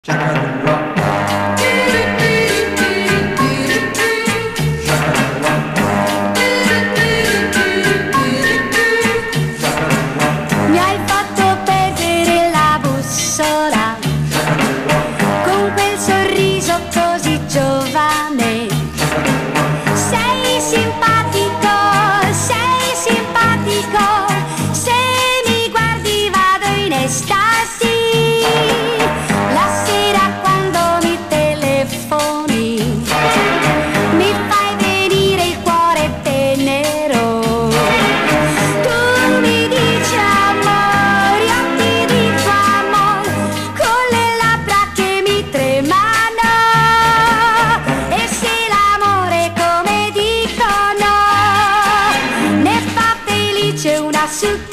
Mi hai fatto perdere la bussola con quel sorriso così giovane. Sei simpatico, se mi guardi vado in estasi. La sera quando mi telefoni mi fai venire il cuore tenero. Tu mi dici amore, io ti dico amore, con le labbra che mi tremano. E se l'amore come dicono ne fa felice una su